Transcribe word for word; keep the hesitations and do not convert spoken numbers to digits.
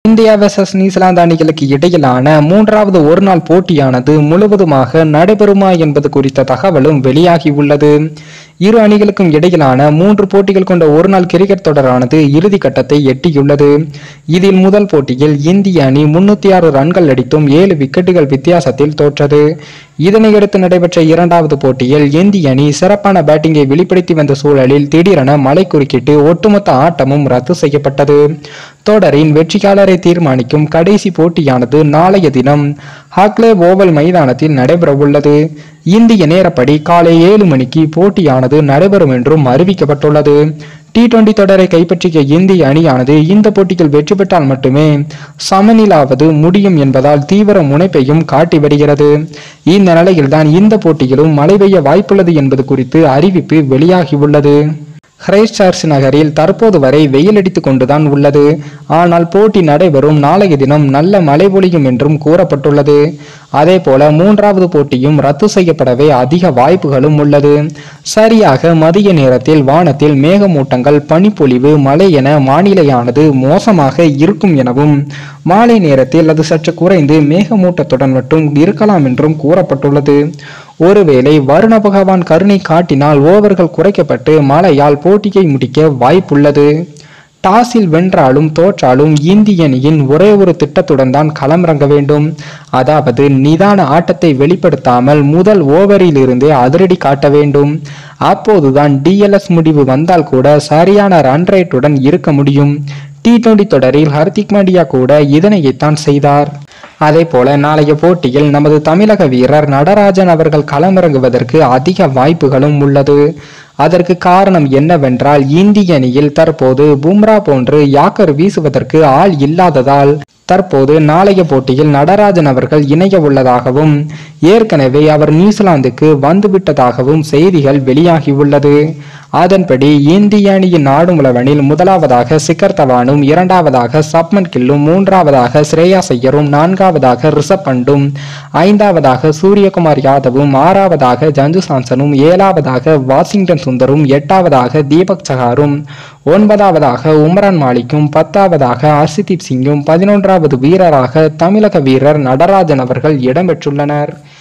India versus New Zealand அணிகளுக்கு இடையிலான மூன்றாவது ஒருநாள் போட்டியானது முழுவதுமாக நடைபெறுமா என்பது குறித்த தகவலும் வெளியாகி உள்ளது. இரு அணிகளுக்கும் இடையிலான மூன்று போட்டிகள் கொண்ட ஒருநாள் கிரிக்கெட் தொடரானது இறுதி கட்டத்தை எட்டியுள்ளது. இதில் முதல் போட்டியில் இந்திய அணி முன்னூத்தி ஆறு ரன்கள் அடித்தும் ஏழு விக்கெட்டுகள் வித்தியாசத்தில் தோற்றது. இதனையடுத்து நடைபெற்ற இரண்டாவது போட்டியில் இந்திய அணி சிறப்பான பேட்டிங்கை வெளிப்படுத்தி வந்த சூழலில் திடீரென மழை குறுக்கிட்டு ஒட்டுமொத்த ஆட்டமும் ரத்து செய்யப்பட்டது. தொடரின் வெற்றியாளரை தீர்மானிக்கும் கடைசி போட்டியானது நாளைய தினம் ஹாக்லே ஓவல் மைதானத்தில் நடைபெற உள்ளது. இந்திய நேரப்படி காலை ஏழு மணிக்கு போட்டியானது நடைபெறும் என்றும் அறிவிக்கப்பட்டுள்ளது. டி டுவெண்டி தொடரை கைப்பற்றிய இந்திய அணியானது இந்த போட்டியில் வெற்றி பெற்றால் மட்டுமே சமநிலாவது முடியும் என்பதால் தீவிர முனைப்பையும் காட்டி வருகிறது. இந்த நிலையில்தான் இந்த போட்டியிலும் மழை பெய்ய வாய்ப்புள்ளது என்பது குறித்து அறிவிப்பு வெளியாகியுள்ளது. கிரைஸ்ட்சர்ச் நகரில் தற்போது வரை வெயில் அடித்துக் கொண்டுதான் உள்ளது. ஆனால் போட்டி நடைபெறும் நாளைய தினம் நல்ல மழை பொழியும் என்றும் கூறப்பட்டுள்ளது. அதே போல மூன்றாவது போட்டியும் ரத்து செய்யப்படவே அதிக வாய்ப்புகளும் உள்ளது. சரியாக மதிய நேரத்தில் வானத்தில் மேகமூட்டங்கள், பனிப்பொழிவு, மழை என வானிலையானது மோசமாக இருக்கும் எனவும் மாலை நேரத்தில் அது சற்று குறைந்து மேகமூட்டத்துடன் மட்டும் இருக்கலாம் என்றும் கூறப்பட்டுள்ளது. ஒருவேளை வருண பகவான் கருணை காட்டினால் ஓவர்கள் குறைக்கப்பட்டு மழையால் போட்டியை முடிக்க வாய்ப்புள்ளது. டாஸில் வென்றாலும் தோற்றாலும் இந்திய அணியின் ஒரே ஒரு திட்டத்துடன் தான் களமிறங்க வேண்டும். அதாவது நிதான ஆட்டத்தை வெளிப்படுத்தாமல் முதல் ஓவரில் இருந்தே அதிரடி காட்ட வேண்டும். அப்போதுதான் டிஎல்எஸ் முடிவு வந்தால் கூட சரியான ரன் ரேட்டுடன் இருக்க முடியும். டி டுவெண்டி தொடரில் ஹர்திக் பாண்டியா கூட இதனைத்தான் செய்தார். அதே போல நாளைய போட்டியில் நமது தமிழக வீரர் நடராஜன் அவர்கள் களமிறங்குவதற்கு அதிக வாய்ப்புகளும் உள்ளது. அதற்கு காரணம் என்னவென்றால் இந்திய அணியில் தற்போது பும்ரா போன்று யாக்கர் வீசுவதற்கு ஆள் இல்லாததால் தற்போது நாளைய போட்டியில் நடராஜன் அவர்கள் இணைய உள்ளதாகவும் ஏற்கனவே அவர் நியூசிலாந்துக்கு வந்துவிட்டதாகவும் செய்திகள் வெளியாகியுள்ளது. அதன்படி இந்திய அணியின் நாடும் உலவனில் முதலாவதாக சிக்கர் தவானும், இரண்டாவதாக சப்மன் கில்லும், மூன்றாவதாக ஸ்ரேயாஸ் ஐயரும், நான்காவதாக ரிஷப் பண்டும், ஐந்தாவதாக சூரியகுமார் யாதவும், ஆறாவதாக ஜஞ்சு சாம்சனும், ஏழாவதாக வாஷிங்டன் சுந்தரும், எட்டாவதாக தீபக் சஹாரும், ஒன்பதாவதாக உம்ரான் மாலிக்கும், பத்தாவதாக ஹர்ஷதீப் சிங்கும், பதினொன்றாவது வீரராக தமிழக வீரர் நடராஜன் அவர்கள் இடம்பெற்றுள்ளனர்.